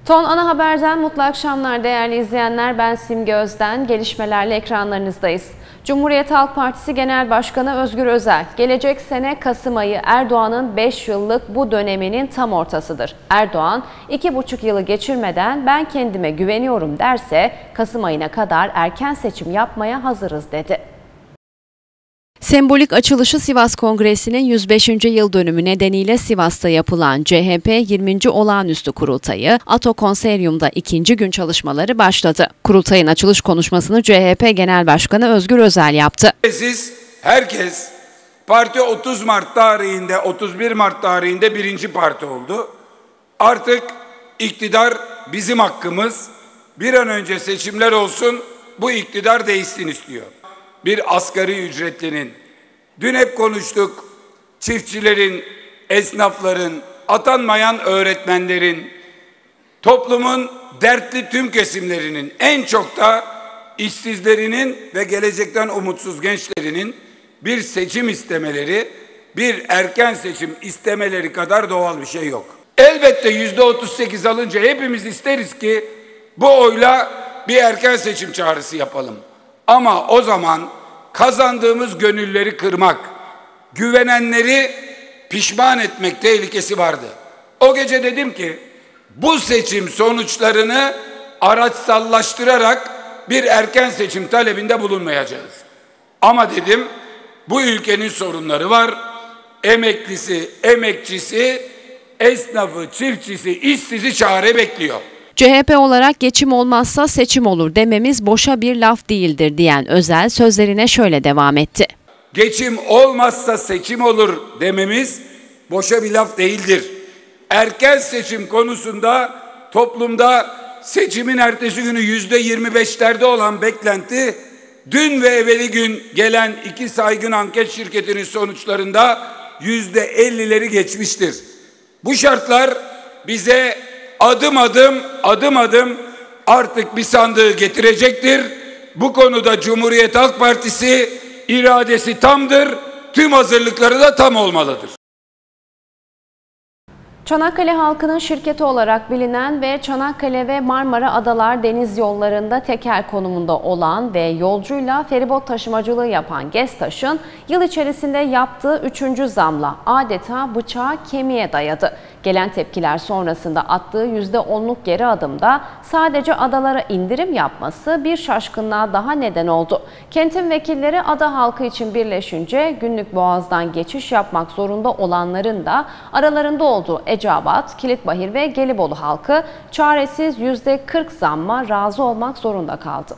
Ton Ana Haber'den mutlu akşamlar değerli izleyenler. Ben Simge Özden. Gelişmelerle ekranlarınızdayız. Cumhuriyet Halk Partisi Genel Başkanı Özgür Özel, gelecek sene Kasım ayı Erdoğan'ın 5 yıllık bu döneminin tam ortasıdır. Erdoğan 2,5 yılı geçirmeden ben kendime güveniyorum derse Kasım ayına kadar erken seçim yapmaya hazırız dedi. Sembolik açılışı Sivas Kongresi'nin 105. yıl dönümü nedeniyle Sivas'ta yapılan CHP 20. Olağanüstü Kurultayı, Ato Konseryum'da 2. gün çalışmaları başladı. Kurultayın açılış konuşmasını CHP Genel Başkanı Özgür Özel yaptı. Herkes parti 30 Mart tarihinde, 31 Mart tarihinde birinci parti oldu. Artık iktidar bizim hakkımız. Bir an önce seçimler olsun, bu iktidar değişsin istiyor. Bir asgari ücretlinin, dün hep konuştuk, çiftçilerin, esnafların, atanmayan öğretmenlerin, toplumun dertli tüm kesimlerinin, en çok da işsizlerinin ve gelecekten umutsuz gençlerinin bir seçim istemeleri, bir erken seçim istemeleri kadar doğal bir şey yok. Elbette %38 alınca hepimiz isteriz ki bu oyla bir erken seçim çağrısı yapalım. Ama o zaman kazandığımız gönülleri kırmak, güvenenleri pişman etmek tehlikesi vardı. O gece dedim ki bu seçim sonuçlarını araçsallaştırarak bir erken seçim talebinde bulunmayacağız. Ama dedim bu ülkenin sorunları var. Emeklisi, emekçisi, esnafı, çiftçisi, işsizi çare bekliyor. CHP olarak geçim olmazsa seçim olur dememiz boşa bir laf değildir diyen Özel sözlerine şöyle devam etti. Geçim olmazsa seçim olur dememiz boşa bir laf değildir. Erken seçim konusunda toplumda seçimin ertesi günü %25'lerde olan beklenti dün ve evveli gün gelen 2 saygın anket şirketinin sonuçlarında %50'leri geçmiştir. Bu şartlar bize adım adım artık bir sandığı getirecektir. Bu konuda Cumhuriyet Halk Partisi iradesi tamdır. Tüm hazırlıkları da tam olmalıdır. Çanakkale halkının şirketi olarak bilinen ve Çanakkale ve Marmara Adalar deniz yollarında tekel konumunda olan ve yolcuyla feribot taşımacılığı yapan GESTAŞ'ın yıl içerisinde yaptığı 3. zamla adeta bıçağı kemiğe dayadı. Gelen tepkiler sonrasında attığı %10'luk geri adımda sadece adalara indirim yapması bir şaşkınlığa daha neden oldu. Kentin vekilleri ada halkı için birleşince günlük boğazdan geçiş yapmak zorunda olanların da aralarında olduğu Eceabat, Kilitbahir ve Gelibolu halkı çaresiz %40 zamma razı olmak zorunda kaldı.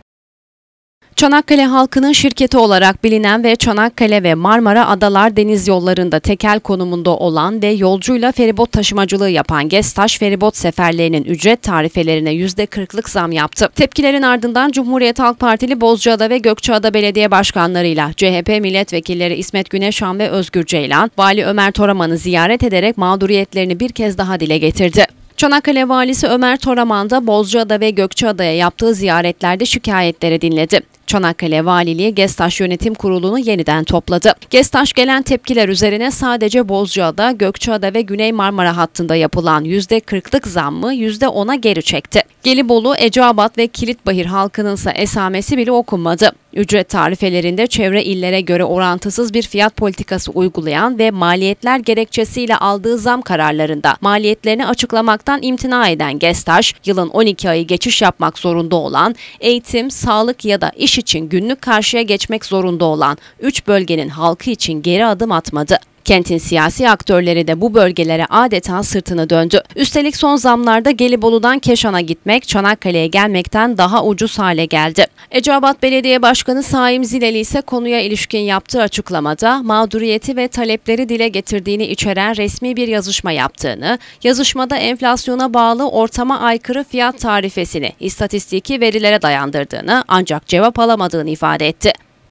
Çanakkale halkının şirketi olarak bilinen ve Çanakkale ve Marmara Adalar deniz yollarında tekel konumunda olan ve yolcuyla feribot taşımacılığı yapan GESTAŞ feribot seferlerinin ücret tarifelerine %40'lık zam yaptı. Tepkilerin ardından Cumhuriyet Halk Partili Bozcaada ve Gökçeada Belediye Başkanlarıyla CHP milletvekilleri İsmet Güneşan ve Özgür Ceylan, Vali Ömer Toraman'ı ziyaret ederek mağduriyetlerini bir kez daha dile getirdi. Çanakkale Valisi Ömer Toraman da Bozcaada ve Gökçeada'ya yaptığı ziyaretlerde şikayetleri dinledi. Çanakkale Valiliği GESTAŞ Yönetim Kurulu'nu yeniden topladı. GESTAŞ gelen tepkiler üzerine sadece Bozcaada, Gökçeada ve Güney Marmara hattında yapılan %40'lık zammı %10'a geri çekti. Gelibolu, Eceabat ve Kilitbahir halkınınsa esamesi bile okunmadı. Ücret tarifelerinde çevre illere göre orantısız bir fiyat politikası uygulayan ve maliyetler gerekçesiyle aldığı zam kararlarında maliyetlerini açıklamaktan imtina eden GESTAŞ, yılın 12 ayı geçiş yapmak zorunda olan, eğitim, sağlık ya da iş için günlük karşıya geçmek zorunda olan 3 bölgenin halkı için geri adım atmadı. Kentin siyasi aktörleri de bu bölgelere adeta sırtını döndü. Üstelik son zamlarda Gelibolu'dan Keşan'a gitmek, Çanakkale'ye gelmekten daha ucuz hale geldi. Eceabat Belediye Başkanı Saim Zileli ise konuya ilişkin yaptığı açıklamada mağduriyeti ve talepleri dile getirdiğini içeren resmi bir yazışma yaptığını, yazışmada enflasyona bağlı ortama aykırı fiyat tarifesini istatistiki verilere dayandırdığını ancak cevap alamadığını ifade etti.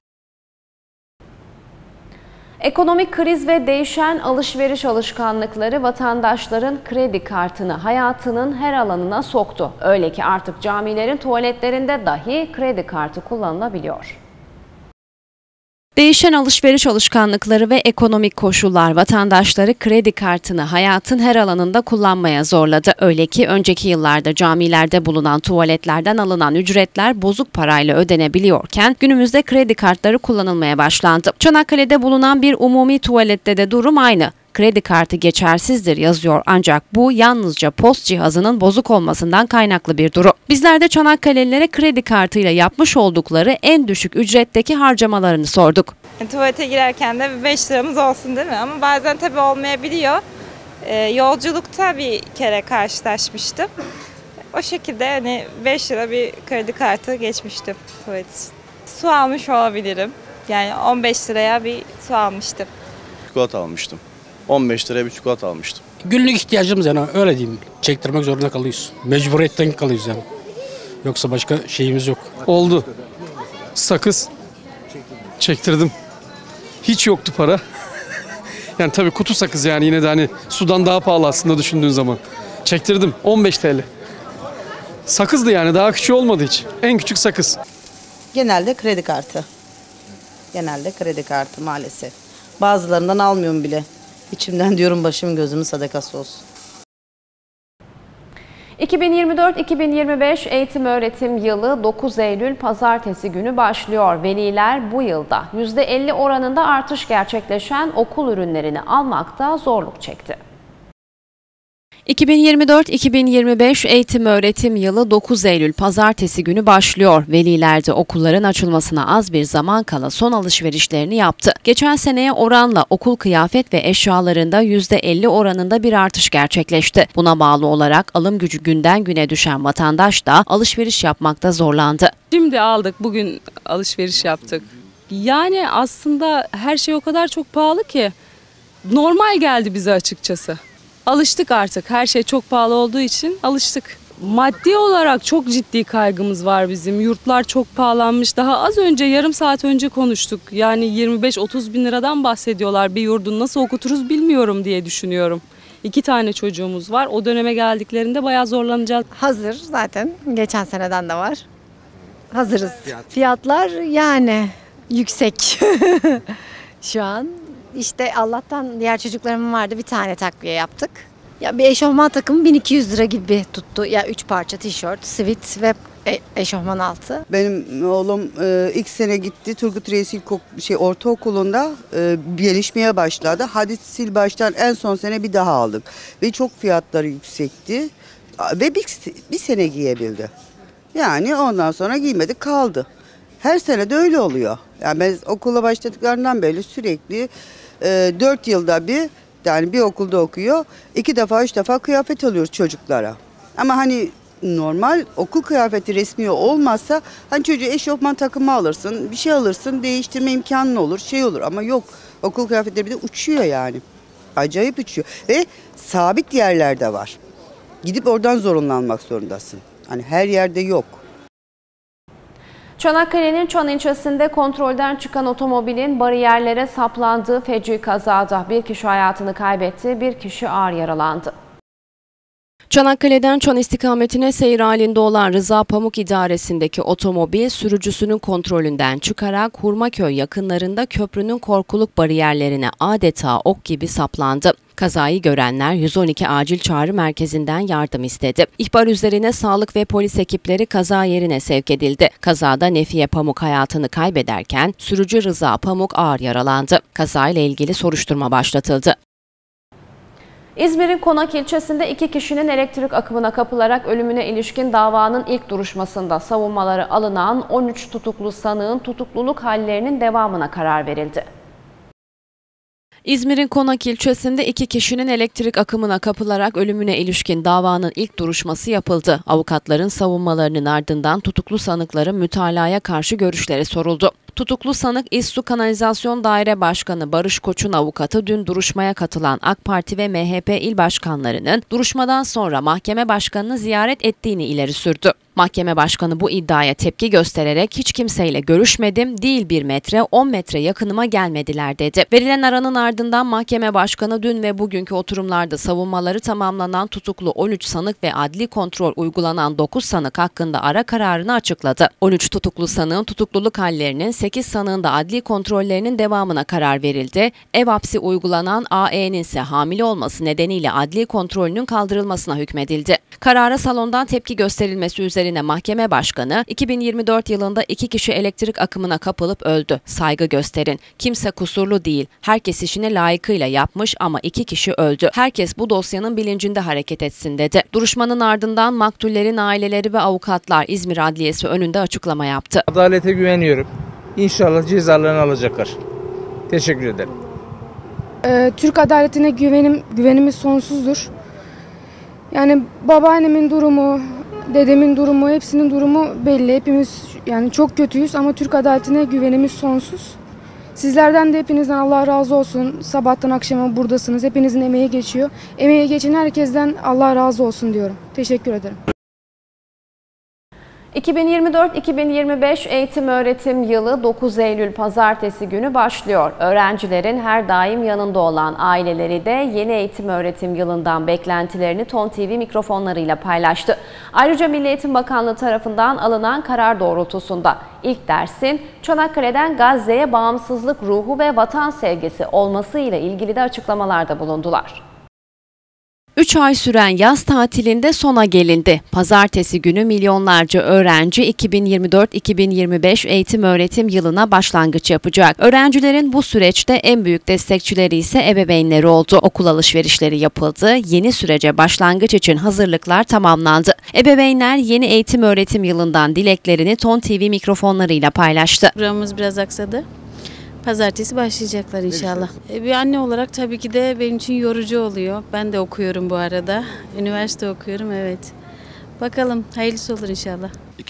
Ekonomik kriz ve değişen alışveriş alışkanlıkları vatandaşların kredi kartını hayatının her alanına soktu. Öyle ki artık camilerin tuvaletlerinde dahi kredi kartı kullanılabiliyor. Değişen alışveriş alışkanlıkları ve ekonomik koşullar vatandaşları kredi kartını hayatın her alanında kullanmaya zorladı. Öyle ki önceki yıllarda camilerde bulunan tuvaletlerden alınan ücretler bozuk parayla ödenebiliyorken günümüzde kredi kartları kullanılmaya başlandı. Çanakkale'de bulunan bir umumi tuvalette de durum aynı. Kredi kartı geçersizdir yazıyor ancak bu yalnızca post cihazının bozuk olmasından kaynaklı bir durum. Bizler de Çanakkale'lilere kredi kartıyla yapmış oldukları en düşük ücretteki harcamalarını sorduk. Tuvalete girerken de 5 liramız olsun değil mi? Ama bazen tabii olmayabiliyor. Yolculukta bir kere karşılaşmıştım. O şekilde hani 5 lira bir kredi kartı geçmiştim tuvalet için. Su almış olabilirim. Yani 15 liraya bir su almıştım. Çikolata almıştım. 15 liraya bir çikolata almıştım. Günlük ihtiyacımız yani öyle diyeyim. Çektirmek zorunda kalıyoruz. Mecburiyetten kalıyoruz yani. Yoksa başka şeyimiz yok. Oldu. Sakız. Çektirdim. Hiç yoktu para. Yani tabii kutu sakız yani yine de hani sudan daha pahalı aslında düşündüğün zaman. Çektirdim. 15 TL. Sakızdı yani daha küçüğü olmadı hiç. En küçük sakız. Genelde kredi kartı. Genelde kredi kartı maalesef. Bazılarından almıyorum bile. İçimden diyorum başım gözümün sadakası olsun. 2024-2025 eğitim öğretim yılı 9 Eylül Pazartesi günü başlıyor. Veliler bu yılda %50 oranında artış gerçekleşen okul ürünlerini almakta zorluk çekti. 2024-2025 eğitim öğretim yılı 9 Eylül Pazartesi günü başlıyor. Veliler de okulların açılmasına az bir zaman kala son alışverişlerini yaptı. Geçen seneye oranla okul kıyafet ve eşyalarında %50 oranında bir artış gerçekleşti. Buna bağlı olarak alım gücü günden güne düşen vatandaş da alışveriş yapmakta zorlandı. Şimdi aldık, bugün alışveriş yaptık. Yani aslında her şey o kadar çok pahalı ki normal geldi bize açıkçası. Alıştık artık. Her şey çok pahalı olduğu için alıştık. Maddi olarak çok ciddi kaygımız var bizim. Yurtlar çok pahalanmış. Daha az önce, yarım saat önce konuştuk. Yani 25-30 bin liradan bahsediyorlar. Bir yurdu nasıl okuturuz bilmiyorum diye düşünüyorum. 2 tane çocuğumuz var. O döneme geldiklerinde bayağı zorlanacağız. Hazır zaten. Geçen seneden de var. Hazırız. Fiyatlar yani yüksek şu an. İşte Allah'tan diğer çocuklarımın vardı, bir tane takviye yaptık. Ya bir eşofman takımı 1200 lira gibi tuttu. Ya 3 parça tişört, sivit ve eşofman altı. Benim oğlum ilk sene gitti Turgut Reis ortaokulunda gelişmeye başladı. Hadi sil baştan en son sene bir daha aldık. Ve çok fiyatları yüksekti. Ve bir sene giyebildi. Yani ondan sonra giymedi kaldı. Her sene de öyle oluyor. Yani ben okula başladıklarından beri sürekli 4 yılda bir, yani bir okulda okuyor. 2 defa 3 defa kıyafet alıyoruz çocuklara. Ama hani normal okul kıyafeti resmi olmazsa hani çocuğa eşofman takımı alırsın, bir şey alırsın, değiştirme imkanın olur, şey olur ama yok. Okul kıyafetleri bir de uçuyor yani. Acayip uçuyor ve sabit yerlerde var. Gidip oradan zorunlanmak zorundasın. Hani her yerde yok. Çanakkale'nin Çan ilçesinde kontrolden çıkan otomobilin bariyerlere saplandığı feci kazada bir kişi hayatını kaybetti, bir kişi ağır yaralandı. Çanakkale'den Çan istikametine seyir halinde olan Rıza Pamuk İdaresi'ndeki otomobil sürücüsünün kontrolünden çıkarak Hurmaköy yakınlarında köprünün korkuluk bariyerlerine adeta ok gibi saplandı. Kazayı görenler 112 acil çağrı merkezinden yardım istedi. İhbar üzerine sağlık ve polis ekipleri kaza yerine sevk edildi. Kazada Nefiye Pamuk hayatını kaybederken sürücü Rıza Pamuk ağır yaralandı. Kazayla ilgili soruşturma başlatıldı. İzmir'in Konak ilçesinde 2 kişinin elektrik akımına kapılarak ölümüne ilişkin davanın ilk duruşmasında savunmaları alınan 13 tutuklu sanığın tutukluluk hallerinin devamına karar verildi. İzmir'in Konak ilçesinde 2 kişinin elektrik akımına kapılarak ölümüne ilişkin davanın ilk duruşması yapıldı. Avukatların savunmalarının ardından tutuklu sanıkların mütalaya karşı görüşleri soruldu. Tutuklu sanık İSSU Kanalizasyon Daire Başkanı Barış Koç'un avukatı dün duruşmaya katılan AK Parti ve MHP il başkanlarının duruşmadan sonra mahkeme başkanını ziyaret ettiğini ileri sürdü. Mahkeme başkanı bu iddiaya tepki göstererek hiç kimseyle görüşmedim, değil 1 metre 10 metre yakınıma gelmediler dedi. Verilen aranın ardından mahkeme başkanı dün ve bugünkü oturumlarda savunmaları tamamlanan tutuklu 13 sanık ve adli kontrol uygulanan 9 sanık hakkında ara kararını açıkladı. 13 tutuklu sanığın tutukluluk hallerinin, 8 sanığın da adli kontrollerinin devamına karar verildi. Ev hapsi uygulanan AE'nin ise hamile olması nedeniyle adli kontrolünün kaldırılmasına hükmedildi. Karara salondan tepki gösterilmesi üzerine mahkeme başkanı, 2024 yılında 2 kişi elektrik akımına kapılıp öldü. Saygı gösterin. Kimse kusurlu değil. Herkes işini layıkıyla yapmış ama 2 kişi öldü. Herkes bu dosyanın bilincinde hareket etsin dedi. Duruşmanın ardından maktullerin aileleri ve avukatlar İzmir Adliyesi önünde açıklama yaptı. Adalete güveniyorum. İnşallah cezalarını alacaklar. Teşekkür ederim. Türk adaletine güvenimiz sonsuzdur. Yani babaannemin durumu, dedemin durumu, hepsinin durumu belli. Hepimiz yani çok kötüyüz ama Türk adaletine güvenimiz sonsuz. Sizlerden de hepinizden Allah razı olsun. Sabahtan akşama buradasınız. Hepinizin emeği geçiyor. Emeği geçen herkesten Allah razı olsun diyorum. Teşekkür ederim. 2024-2025 eğitim-öğretim yılı 9 Eylül Pazartesi günü başlıyor. Öğrencilerin her daim yanında olan aileleri de yeni eğitim-öğretim yılından beklentilerini TON TV mikrofonlarıyla paylaştı. Ayrıca Milli Eğitim Bakanlığı tarafından alınan karar doğrultusunda ilk dersin Çanakkale'den Gazze'ye bağımsızlık ruhu ve vatan sevgisi olmasıyla ilgili de açıklamalarda bulundular. 3 ay süren yaz tatilinde sona gelindi. Pazartesi günü milyonlarca öğrenci 2024-2025 eğitim-öğretim yılına başlangıç yapacak. Öğrencilerin bu süreçte en büyük destekçileri ise ebeveynleri oldu. Okul alışverişleri yapıldı. Yeni sürece başlangıç için hazırlıklar tamamlandı. Ebeveynler yeni eğitim-öğretim yılından dileklerini TON TV mikrofonlarıyla paylaştı. Programımız biraz aksadı. Pazartesi başlayacaklar inşallah. Bir anne olarak tabii ki de benim için yorucu oluyor. Ben de okuyorum bu arada. Üniversite okuyorum, evet. Bakalım hayırlısı olur inşallah.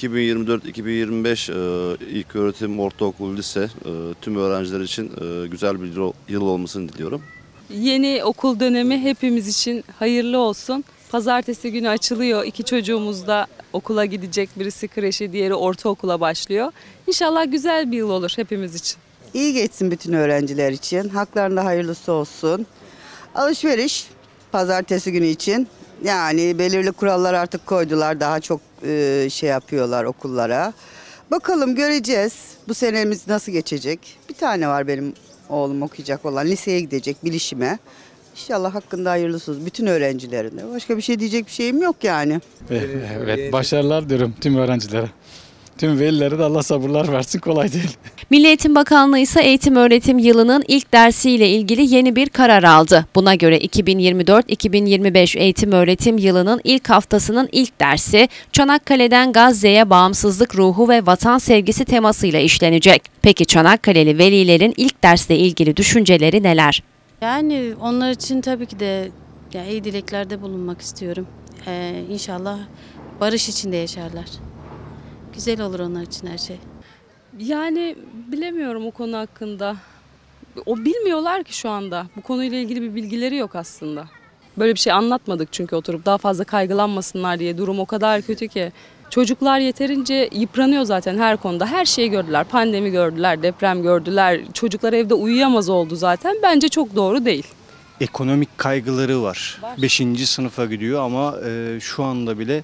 2024-2025 ilköğretim, ortaokul, lise tüm öğrenciler için güzel bir yıl olmasını diliyorum. Yeni okul dönemi hepimiz için hayırlı olsun. Pazartesi günü açılıyor. 2 çocuğumuz da okula gidecek. Birisi kreşe, diğeri ortaokula başlıyor. İnşallah güzel bir yıl olur hepimiz için. İyi geçsin bütün öğrenciler için. Haklarında hayırlısı olsun. Alışveriş pazartesi günü için. Yani belirli kurallar artık koydular. Daha çok şey yapıyorlar okullara. Bakalım göreceğiz. Bu senemiz nasıl geçecek? Bir tane var benim oğlum okuyacak olan. Liseye gidecek bilişime. İnşallah hakkında hayırlısı olsun. Bütün öğrencilerine. Başka bir şey diyecek bir şeyim yok yani. Evet, başarılar diyorum tüm öğrencilere. Tüm velilere de Allah sabırlar versin, kolay değil. Milli Eğitim Bakanlığı ise eğitim-öğretim yılının ilk dersiyle ilgili yeni bir karar aldı. Buna göre 2024-2025 eğitim-öğretim yılının ilk haftasının ilk dersi Çanakkale'den Gazze'ye bağımsızlık ruhu ve vatan sevgisi temasıyla işlenecek. Peki Çanakkale'li velilerin ilk dersle ilgili düşünceleri neler? Yani onlar için tabii ki de iyi dileklerde bulunmak istiyorum. İnşallah barış içinde yaşarlar. Güzel olur onlar için her şey. Yani bilemiyorum o konu hakkında. O bilmiyorlar ki şu anda. Bu konuyla ilgili bir bilgileri yok aslında. Böyle bir şey anlatmadık çünkü oturup daha fazla kaygılanmasınlar diye. Durum o kadar kötü ki. Çocuklar yeterince yıpranıyor zaten her konuda. Her şeyi gördüler. Pandemi gördüler, deprem gördüler. Çocuklar evde uyuyamaz oldu zaten. Bence çok doğru değil. Ekonomik kaygıları var. 5. sınıfa gidiyor ama şu anda bile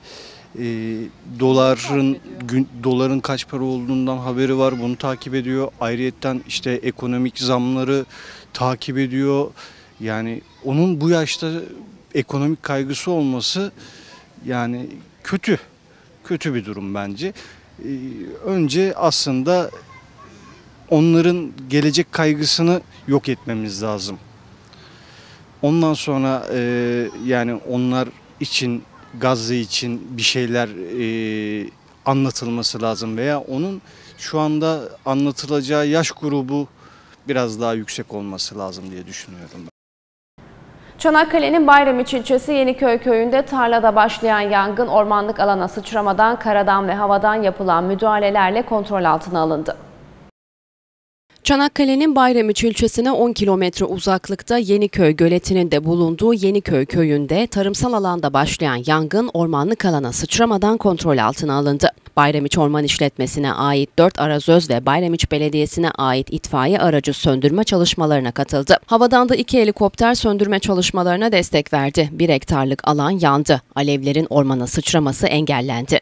doların kaç para olduğundan haberi var. Bunu takip ediyor. Ayrıyetten işte ekonomik zamları takip ediyor. Yani onun bu yaşta ekonomik kaygısı olması yani kötü bir durum bence. Önce aslında onların gelecek kaygısını yok etmemiz lazım. Ondan sonra yani onlar için, Gazze için bir şeyler anlatılması lazım veya onun şu anda anlatılacağı yaş grubu biraz daha yüksek olması lazım diye düşünüyorum. Çanakkale'nin Bayramiç ilçesi Yeniköy köyünde tarlada başlayan yangın ormanlık alana sıçramadan, karadan ve havadan yapılan müdahalelerle kontrol altına alındı. Çanakkale'nin Bayramiç ilçesine 10 kilometre uzaklıkta Yeniköy göletinin de bulunduğu Yeniköy köyünde tarımsal alanda başlayan yangın ormanlık alana sıçramadan kontrol altına alındı. Bayramiç Orman İşletmesi'ne ait 4 arazöz ve Bayramiç Belediyesi'ne ait itfaiye aracı söndürme çalışmalarına katıldı. Havadan da 2 helikopter söndürme çalışmalarına destek verdi. 1 hektarlık alan yandı. Alevlerin ormana sıçraması engellendi.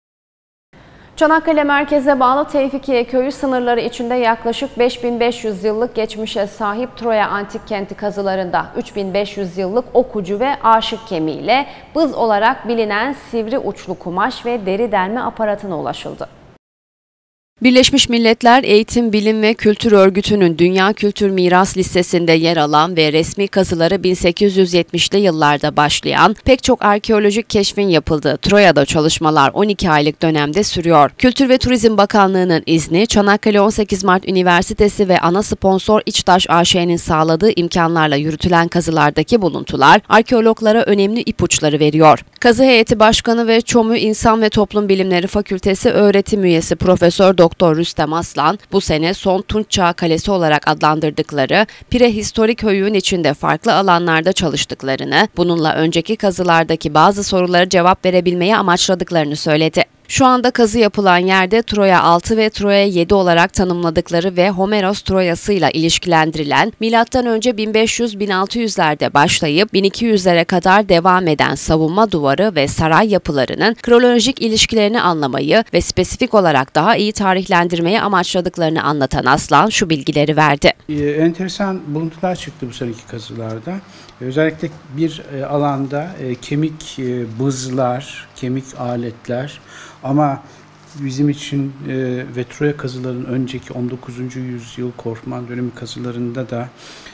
Çanakkale merkeze bağlı Tevfikiye köyü sınırları içinde yaklaşık 5500 yıllık geçmişe sahip Troya Antik Kenti kazılarında 3500 yıllık okucu ve aşık kemiğiyle bız olarak bilinen sivri uçlu kumaş ve deri delme aparatına ulaşıldı. Birleşmiş Milletler Eğitim, Bilim ve Kültür Örgütü'nün Dünya Kültür Miras Listesi'nde yer alan ve resmi kazıları 1870'li yıllarda başlayan pek çok arkeolojik keşfin yapıldığı Troya'da çalışmalar 12 aylık dönemde sürüyor. Kültür ve Turizm Bakanlığı'nın izni, Çanakkale 18 Mart Üniversitesi ve ana sponsor İçtaş AŞ'nin sağladığı imkanlarla yürütülen kazılardaki buluntular arkeologlara önemli ipuçları veriyor. Kazı Heyeti Başkanı ve ÇOMÜ İnsan ve Toplum Bilimleri Fakültesi öğretim üyesi Profesör Doktor Rüstem Aslan, bu sene son Tunç Çağı Kalesi olarak adlandırdıkları prehistorik höyüğün içinde farklı alanlarda çalıştıklarını, bununla önceki kazılardaki bazı sorulara cevap verebilmeyi amaçladıklarını söyledi. Şu anda kazı yapılan yerde Troya 6 ve Troya 7 olarak tanımladıkları ve Homeros Troyası'yla ilişkilendirilen M.Ö. 1500-1600'lerde başlayıp 1200'lere kadar devam eden savunma duvarı ve saray yapılarının kronolojik ilişkilerini anlamayı ve spesifik olarak daha iyi tarihlendirmeyi amaçladıklarını anlatan Aslan şu bilgileri verdi. Enteresan buluntular çıktı bu seneki kazılarda. Özellikle bir alanda kemik bızlar, kemik aletler ama bizim için ve Troya kazılarının önceki 19. yüzyıl Korkman dönemi kazılarında da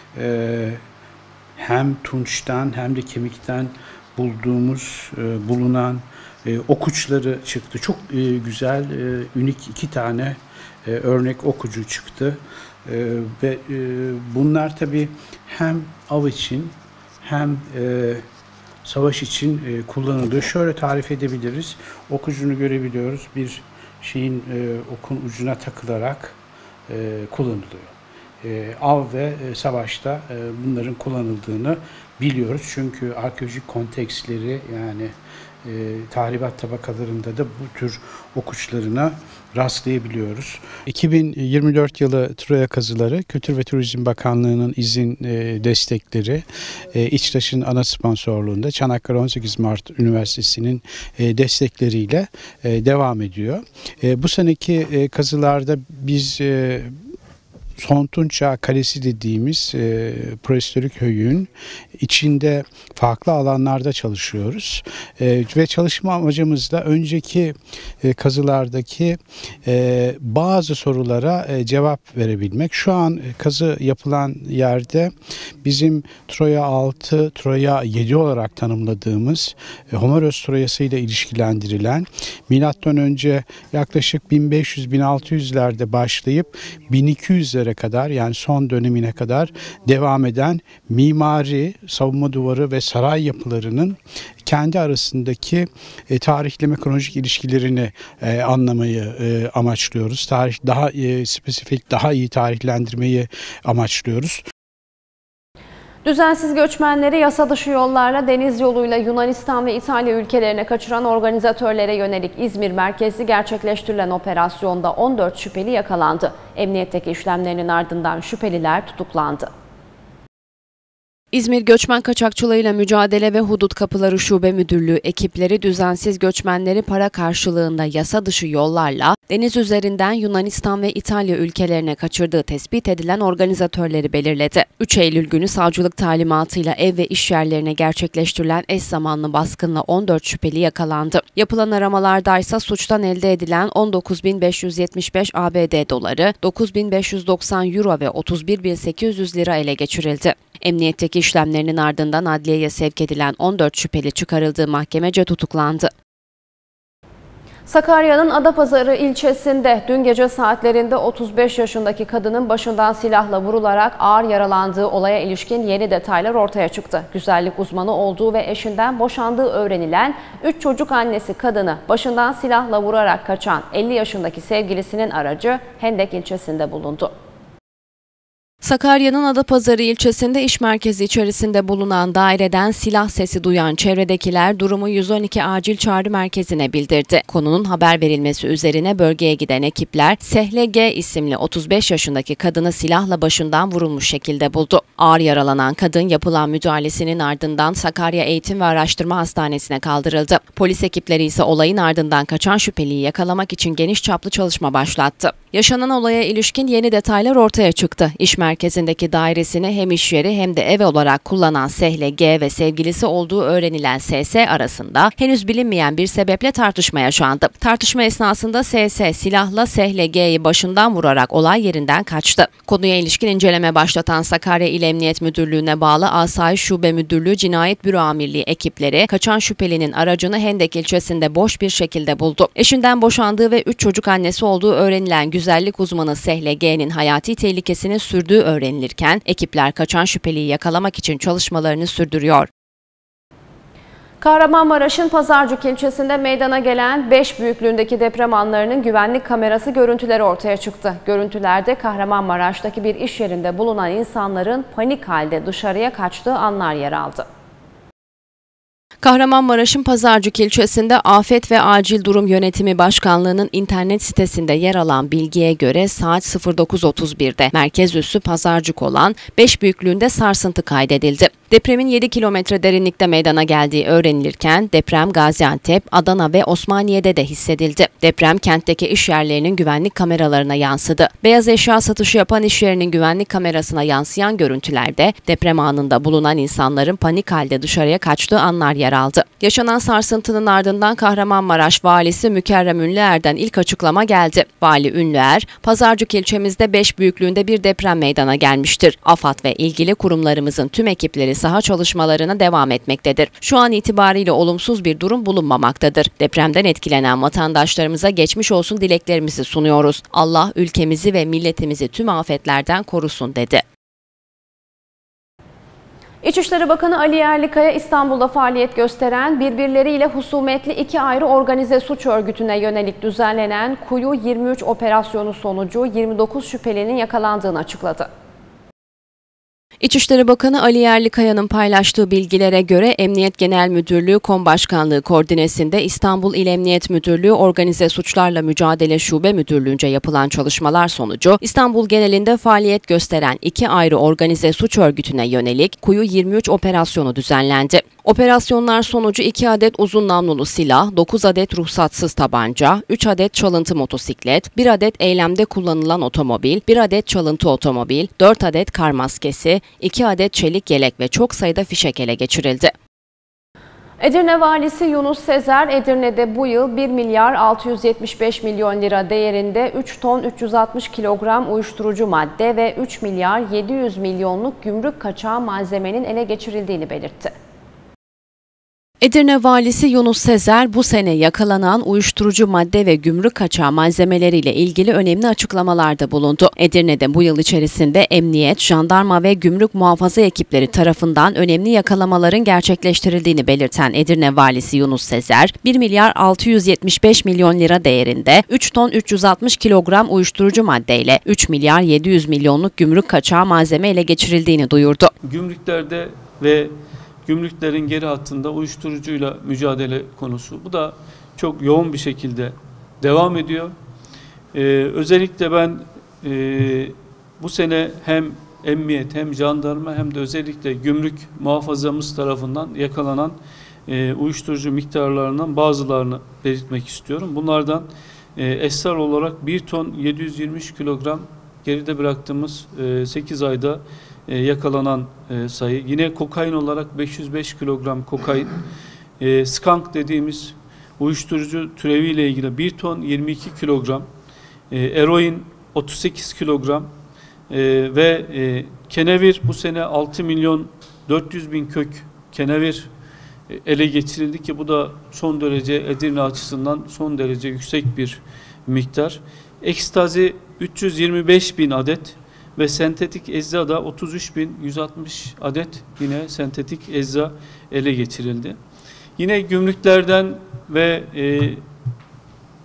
hem tunçtan hem de kemikten bulunan okuçları çıktı. Çok güzel, unik 2 tane örnek okucu çıktı. Ve bunlar tabii hem av için hem savaş için kullanılıyor. Şöyle tarif edebiliriz. Ok ucunu görebiliyoruz. Bir şeyin okun ucuna takılarak kullanılıyor. Av ve savaşta bunların kullanıldığını biliyoruz. Çünkü arkeolojik kontekstleri yani tahribat tabakalarında da bu tür ok uçlarına rastlayabiliyoruz. 2024 yılı Troya kazıları Kültür ve Turizm Bakanlığı'nın izin destekleri İçtaş'ın ana sponsorluğunda Çanakkale 18 Mart Üniversitesi'nin destekleriyle devam ediyor. Bu seneki kazılarda biz Son Tunç Çağı Kalesi dediğimiz prehistorik höyüğün içinde farklı alanlarda çalışıyoruz. Ve çalışma amacımız da önceki kazılardaki bazı sorulara cevap verebilmek. Şu an kazı yapılan yerde bizim Troya 6, Troya 7 olarak tanımladığımız Homeros Troyası ile ilişkilendirilen milattan önce yaklaşık 1500-1600'lerde başlayıp 1200'lere kadar yani son dönemine kadar devam eden mimari, savunma duvarı ve saray yapılarının kendi arasındaki tarihleme kronolojik ilişkilerini anlamayı amaçlıyoruz. Daha spesifik, daha iyi tarihlendirmeyi amaçlıyoruz. Düzensiz göçmenleri yasa dışı yollarla deniz yoluyla Yunanistan ve İtalya ülkelerine kaçıran organizatörlere yönelik İzmir merkezli gerçekleştirilen operasyonda 14 şüpheli yakalandı. Emniyetteki işlemlerinin ardından şüpheliler tutuklandı. İzmir Göçmen Kaçakçılığıyla Mücadele ve Hudut Kapıları Şube Müdürlüğü ekipleri düzensiz göçmenleri para karşılığında yasa dışı yollarla deniz üzerinden Yunanistan ve İtalya ülkelerine kaçırdığı tespit edilen organizatörleri belirledi. 3 Eylül günü savcılık talimatıyla ev ve iş yerlerine gerçekleştirilen eş zamanlı baskınla 14 şüpheli yakalandı. Yapılan aramalarda ise suçtan elde edilen 19.575 ABD doları, 9.590 euro ve 31.800 lira ele geçirildi. Emniyetteki işlemlerinin ardından adliyeye sevk edilen 14 şüpheli çıkarıldığı mahkemece tutuklandı. Sakarya'nın Adapazarı ilçesinde dün gece saatlerinde 35 yaşındaki kadının başından silahla vurularak ağır yaralandığı olaya ilişkin yeni detaylar ortaya çıktı. Güzellik uzmanı olduğu ve eşinden boşandığı öğrenilen 3 çocuk annesi kadını başından silahla vurarak kaçan 50 yaşındaki sevgilisinin aracı Hendek ilçesinde bulundu. Sakarya'nın Adapazarı ilçesinde iş merkezi içerisinde bulunan daireden silah sesi duyan çevredekiler durumu 112 acil çağrı merkezine bildirdi. Konunun haber verilmesi üzerine bölgeye giden ekipler Sehle G isimli 35 yaşındaki kadını silahla başından vurulmuş şekilde buldu. Ağır yaralanan kadın yapılan müdahalesinin ardından Sakarya Eğitim ve Araştırma Hastanesi'ne kaldırıldı. Polis ekipleri ise olayın ardından kaçan şüpheliyi yakalamak için geniş çaplı çalışma başlattı. Yaşanan olaya ilişkin yeni detaylar ortaya çıktı. İş merkezindeki dairesini hem iş yeri hem de ev olarak kullanan Sehle G ve sevgilisi olduğu öğrenilen SS arasında henüz bilinmeyen bir sebeple tartışma yaşandı. Tartışma esnasında SS silahla Sehle G'yi başından vurarak olay yerinden kaçtı. Konuya ilişkin inceleme başlatan Sakarya İl Emniyet Müdürlüğü'ne bağlı Asayiş Şube Müdürlüğü Cinayet Büro Amirliği ekipleri kaçan şüphelinin aracını Hendek ilçesinde boş bir şekilde buldu. Eşinden boşandığı ve 3 çocuk annesi olduğu öğrenilen güzellik uzmanı Sehle G'nin hayati tehlikesinin sürdüğü öğrenilirken ekipler kaçan şüpheliyi yakalamak için çalışmalarını sürdürüyor. Kahramanmaraş'ın Pazarcık ilçesinde meydana gelen 5 büyüklüğündeki deprem anlarının güvenlik kamerası görüntüleri ortaya çıktı. Görüntülerde Kahramanmaraş'taki bir iş yerinde bulunan insanların panik halde dışarıya kaçtığı anlar yer aldı. Kahramanmaraş'ın Pazarcık ilçesinde Afet ve Acil Durum Yönetimi Başkanlığı'nın internet sitesinde yer alan bilgiye göre saat 09.31'de merkez üssü Pazarcık olan 5 büyüklüğünde sarsıntı kaydedildi. Depremin 7 kilometre derinlikte meydana geldiği öğrenilirken deprem Gaziantep, Adana ve Osmaniye'de de hissedildi. Deprem kentteki iş yerlerinin güvenlik kameralarına yansıdı. Beyaz eşya satışı yapan iş yerinin güvenlik kamerasına yansıyan görüntülerde deprem anında bulunan insanların panik halde dışarıya kaçtığı anlar yer aldı. Yaşanan sarsıntının ardından Kahramanmaraş Valisi Mükerrem Ünlüer'den ilk açıklama geldi. Vali Ünlüer, Pazarcık ilçemizde 5 büyüklüğünde bir deprem meydana gelmiştir. AFAD ve ilgili kurumlarımızın tüm ekipleri saha çalışmalarına devam etmektedir. Şu an itibariyle olumsuz bir durum bulunmamaktadır. Depremden etkilenen vatandaşlarımıza geçmiş olsun dileklerimizi sunuyoruz. Allah ülkemizi ve milletimizi tüm afetlerden korusun dedi. İçişleri Bakanı Ali Yerlikaya İstanbul'da faaliyet gösteren birbirleriyle husumetli 2 ayrı organize suç örgütüne yönelik düzenlenen Kuyu 23 operasyonu sonucu 29 şüphelinin yakalandığını açıkladı. İçişleri Bakanı Ali Yerlikaya'nın paylaştığı bilgilere göre Emniyet Genel Müdürlüğü Kombaşkanlığı koordinesinde İstanbul İl Emniyet Müdürlüğü Organize Suçlarla Mücadele Şube Müdürlüğü'nce yapılan çalışmalar sonucu İstanbul genelinde faaliyet gösteren 2 ayrı organize suç örgütüne yönelik Kuyu 23 operasyonu düzenlendi. Operasyonlar sonucu 2 adet uzun namlulu silah, 9 adet ruhsatsız tabanca, 3 adet çalıntı motosiklet, 1 adet eylemde kullanılan otomobil, 1 adet çalıntı otomobil, 4 adet kar maskesi, 2 adet çelik yelek ve çok sayıda fişek ele geçirildi. Edirne Valisi Yunus Sezer, Edirne'de bu yıl 1 milyar 675 milyon lira değerinde 3 ton 360 kilogram uyuşturucu madde ve 3 milyar 700 milyonluk gümrük kaçağı malzemenin ele geçirildiğini belirtti. Edirne Valisi Yunus Sezer bu sene yakalanan uyuşturucu madde ve gümrük kaçağı malzemeleriyle ilgili önemli açıklamalarda bulundu. Edirne'de bu yıl içerisinde emniyet, jandarma ve gümrük muhafaza ekipleri tarafından önemli yakalamaların gerçekleştirildiğini belirten Edirne Valisi Yunus Sezer, 1 milyar 675 milyon lira değerinde 3 ton 360 kilogram uyuşturucu maddeyle 3 milyar 700 milyonluk gümrük kaçağı malzeme ele geçirildiğini duyurdu. Gümrüklerde ve gümrüklerin geri hattında uyuşturucuyla mücadele konusu. Bu da çok yoğun bir şekilde devam ediyor. Özellikle ben bu sene hem emniyet hem jandarma hem de özellikle gümrük muhafazamız tarafından yakalanan uyuşturucu miktarlarından bazılarını belirtmek istiyorum. Bunlardan esrar olarak 1 ton 723 kilogram geride bıraktığımız 8 ayda yakalanan sayı. Yine kokain olarak 505 kilogram kokain, skunk dediğimiz uyuşturucu türeviyle ilgili 1 ton 22 kilogram, eroin 38 kilogram ve kenevir bu sene 6 milyon 400 bin kök kenevir ele geçirildi ki bu da son derece Edirne açısından son derece yüksek bir miktar. Ekstazi 325 bin adet ve sentetik ecza da 33.160 adet yine sentetik ecza ele geçirildi. Yine gümrüklerden ve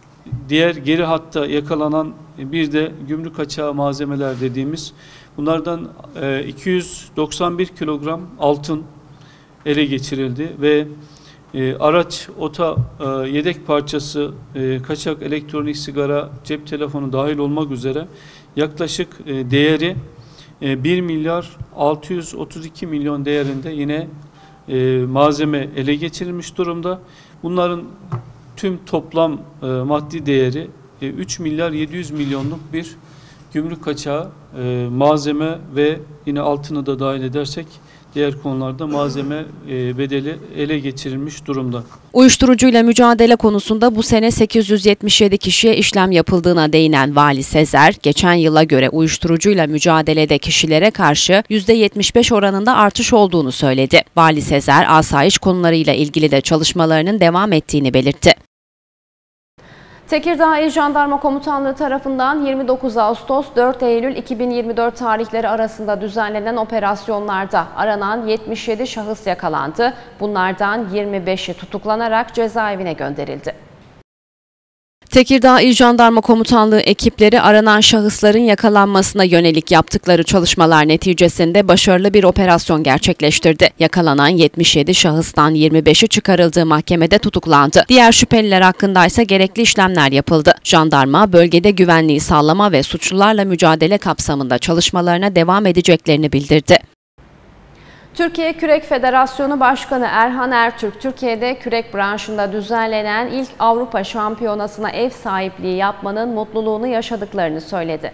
diğer geri hatta yakalanan bir de gümrük kaçağı malzemeler dediğimiz bunlardan 291 kilogram altın ele geçirildi ve araç, ota, yedek parçası, kaçak elektronik sigara, cep telefonu dahil olmak üzere yaklaşık değeri 1 milyar 632 milyon değerinde yine malzeme ele geçirilmiş durumda. Bunların tüm toplam maddi değeri 3 milyar 700 milyonluk bir gümrük kaçağı malzeme ve yine altını da dahil edersek diğer konularda malzeme bedeli ele geçirilmiş durumda. Uyuşturucuyla mücadele konusunda bu sene 877 kişiye işlem yapıldığına değinen Vali Sezer, geçen yıla göre uyuşturucuyla mücadelede kişilere karşı %75 oranında artış olduğunu söyledi. Vali Sezer, asayiş konularıyla ilgili de çalışmalarının devam ettiğini belirtti. Tekirdağ İl Jandarma Komutanlığı tarafından 29 Ağustos 4 Eylül 2024 tarihleri arasında düzenlenen operasyonlarda aranan 77 şahıs yakalandı. Bunlardan 25'i tutuklanarak cezaevine gönderildi. Tekirdağ İl Jandarma Komutanlığı ekipleri aranan şahısların yakalanmasına yönelik yaptıkları çalışmalar neticesinde başarılı bir operasyon gerçekleştirdi. Yakalanan 77 şahıstan 25'i çıkarıldığı mahkemede tutuklandı. Diğer şüpheliler hakkında ise gerekli işlemler yapıldı. Jandarma bölgede güvenliği sağlama ve suçlularla mücadele kapsamında çalışmalarına devam edeceklerini bildirdi. Türkiye Kürek Federasyonu Başkanı Erhan Ertürk, Türkiye'de kürek branşında düzenlenen ilk Avrupa Şampiyonası'na ev sahipliği yapmanın mutluluğunu yaşadıklarını söyledi.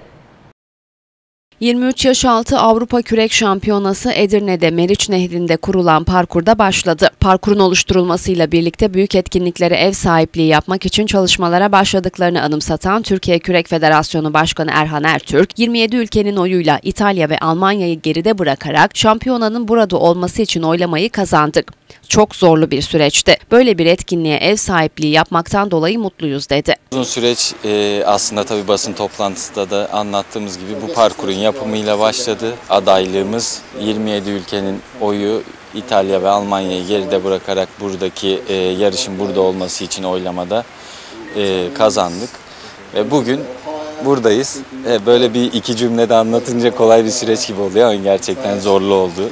23 yaş altı Avrupa Kürek Şampiyonası Edirne'de Meriç Nehri'nde kurulan parkurda başladı. Parkurun oluşturulmasıyla birlikte büyük etkinliklere ev sahipliği yapmak için çalışmalara başladıklarını anımsatan Türkiye Kürek Federasyonu Başkanı Erhan Ertürk, 27 ülkenin oyuyla İtalya ve Almanya'yı geride bırakarak şampiyonanın burada olması için oylamayı kazandık. Çok zorlu bir süreçti. Böyle bir etkinliğe ev sahipliği yapmaktan dolayı mutluyuz dedi. Uzun süreç aslında tabii basın toplantısında da anlattığımız gibi bu parkurun yapımıyla başladı. Adaylığımız 27 ülkenin oyu İtalya ve Almanya'yı geride bırakarak buradaki yarışın burada olması için oylamada kazandık. Ve bugün buradayız. Böyle bir iki cümlede anlatınca kolay bir süreç gibi oluyor ama gerçekten zorlu oldu.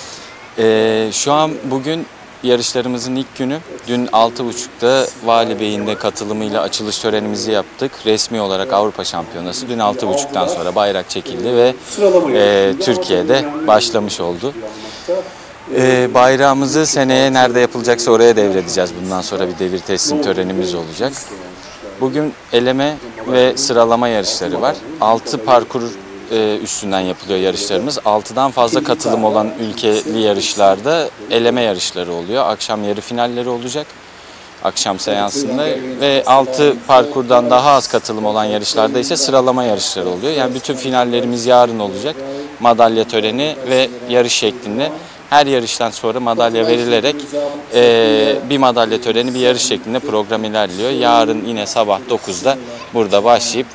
Şu an bugün yarışlarımızın ilk günü. Dün 6.30'da Vali Bey'in de katılımıyla açılış törenimizi yaptık. Resmi olarak Avrupa Şampiyonası dün 6.30'dan sonra bayrak çekildi ve Türkiye'de başlamış oldu. Bayrağımızı seneye nerede yapılacaksa oraya devredeceğiz. Bundan sonra bir devir teslim törenimiz olacak. Bugün eleme ve sıralama yarışları var. 6 parkur üstünden yapılıyor yarışlarımız. 6'dan fazla katılım olan ülkeli yarışlarda eleme yarışları oluyor. Akşam yarı finalleri olacak. Akşam seansında ve 6 parkurdan daha az katılım olan yarışlarda ise sıralama yarışları oluyor. Yani bütün finallerimiz yarın olacak. Madalya töreni ve yarış şeklinde. Her yarıştan sonra madalya verilerek bir madalya töreni, bir yarış şeklinde program ilerliyor. Yarın yine sabah 9'da burada başlayıp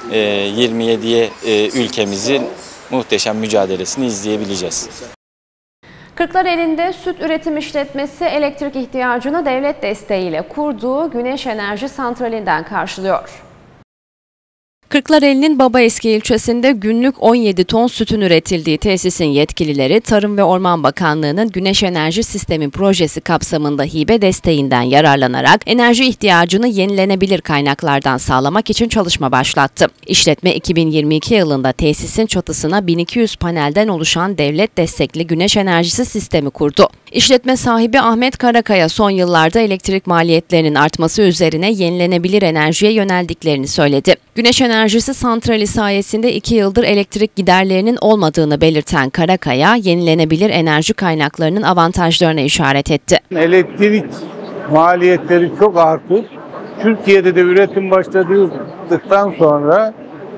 27'ye ülkemizin muhteşem mücadelesini izleyebileceğiz. Kırklareli'nde süt üretim işletmesi elektrik ihtiyacını devlet desteğiyle kurduğu güneş enerji santralinden karşılıyor. Kırklareli'nin Babaeski ilçesinde günlük 17 ton sütün üretildiği tesisin yetkilileri Tarım ve Orman Bakanlığı'nın Güneş Enerji Sistemi projesi kapsamında hibe desteğinden yararlanarak enerji ihtiyacını yenilenebilir kaynaklardan sağlamak için çalışma başlattı. İşletme 2022 yılında tesisin çatısına 1200 panelden oluşan devlet destekli güneş enerjisi sistemi kurdu. İşletme sahibi Ahmet Karakaya son yıllarda elektrik maliyetlerinin artması üzerine yenilenebilir enerjiye yöneldiklerini söyledi. Güneş enerjisi santrali sayesinde 2 yıldır elektrik giderlerinin olmadığını belirten Karakaya, yenilenebilir enerji kaynaklarının avantajlarına işaret etti. Elektrik maliyetleri çok artıp Türkiye'de de üretim başladıktan sonra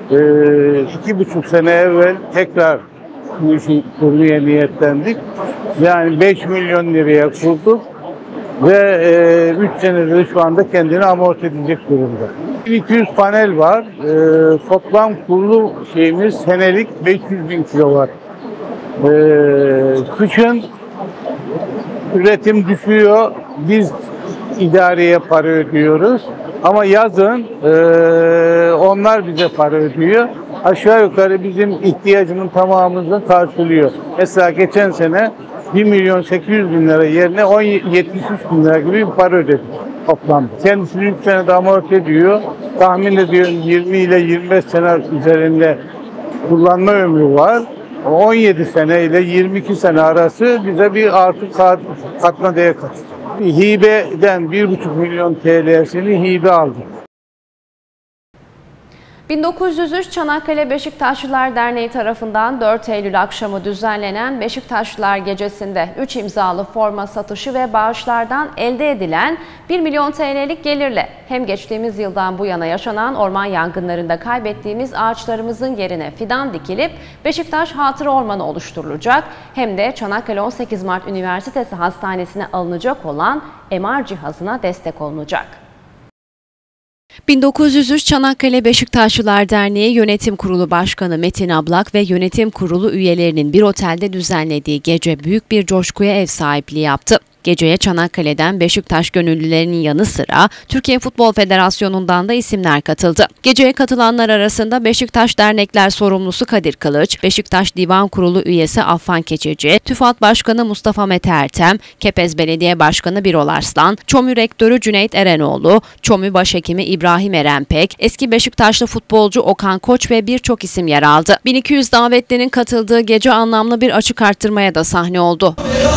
2,5 sene evvel tekrar bu işi kurmaya niyetlendik. Yani 5 milyon liraya kurduk ve 3 senedir şu anda kendini amorti edecek durumda. 200 panel var. Toplam kurulu şeyimiz senelik 500 bin kilowatt. Kışın üretim düşüyor. Biz idareye para ödüyoruz. Ama yazın onlar bize para ödüyor. Aşağı yukarı bizim ihtiyacımın tamamını karşılıyor. Mesela geçen sene 1.800.000 lira yerine 73.000 lira gibi bir para ödedik toplamda. Kendisi 3 senede amorti ediyor. Tahmin ediyorum 20 ile 25 sene üzerinde kullanma ömrü var. 17 sene ile 22 sene arası bize bir artı katma değer katıyor. Hibeden 1,5 milyon TL'sini hibe aldık. 1903 Çanakkale Beşiktaşlılar Derneği tarafından 4 Eylül akşamı düzenlenen Beşiktaşlılar Gecesi'nde 3 imzalı forma satışı ve bağışlardan elde edilen 1 milyon TL'lik gelirle hem geçtiğimiz yıldan bu yana yaşanan orman yangınlarında kaybettiğimiz ağaçlarımızın yerine fidan dikilip Beşiktaş Hatıra Ormanı oluşturulacak hem de Çanakkale 18 Mart Üniversitesi Hastanesi'ne alınacak olan MR cihazına destek olunacak. 1903 Çanakkale Beşiktaşlılar Derneği Yönetim Kurulu Başkanı Metin Ablak ve yönetim kurulu üyelerinin bir otelde düzenlediği gece büyük bir coşkuya ev sahipliği yaptı. Geceye Çanakkale'den Beşiktaş gönüllülerinin yanı sıra Türkiye Futbol Federasyonu'ndan da isimler katıldı. Geceye katılanlar arasında Beşiktaş Dernekler Sorumlusu Kadir Kılıç, Beşiktaş Divan Kurulu üyesi Affan Keçeci, TÜFAD Başkanı Mustafa Mete Ertem, Kepez Belediye Başkanı Birol Arslan, ÇOMÜ Rektörü Cüneyt Erenoğlu, ÇOMÜ Başhekimi İbrahim Erenpek, eski Beşiktaşlı futbolcu Okan Koç ve birçok isim yer aldı. 1200 davetlinin katıldığı gece anlamlı bir açık arttırmaya da sahne oldu.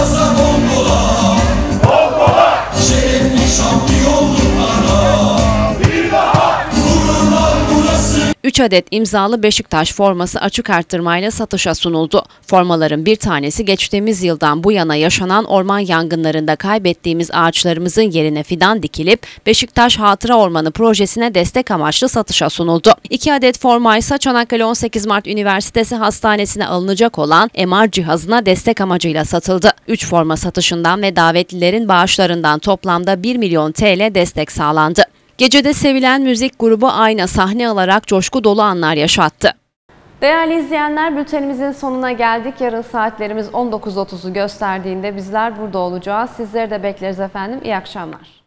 3 adet imzalı Beşiktaş forması açık arttırmayla satışa sunuldu. Formaların bir tanesi geçtiğimiz yıldan bu yana yaşanan orman yangınlarında kaybettiğimiz ağaçlarımızın yerine fidan dikilip Beşiktaş Hatıra Ormanı projesine destek amaçlı satışa sunuldu. 2 adet forma ise Çanakkale 18 Mart Üniversitesi Hastanesi'ne alınacak olan MR cihazına destek amacıyla satıldı. 3 forma satışından ve davetlilerin bağışlarından toplamda 1 milyon TL destek sağlandı. Gecede sevilen müzik grubu Ayna sahne alarak coşku dolu anlar yaşattı. Değerli izleyenler, bültenimizin sonuna geldik. Yarın saatlerimiz 19.30'u gösterdiğinde bizler burada olacağız. Sizleri de bekleriz efendim. İyi akşamlar.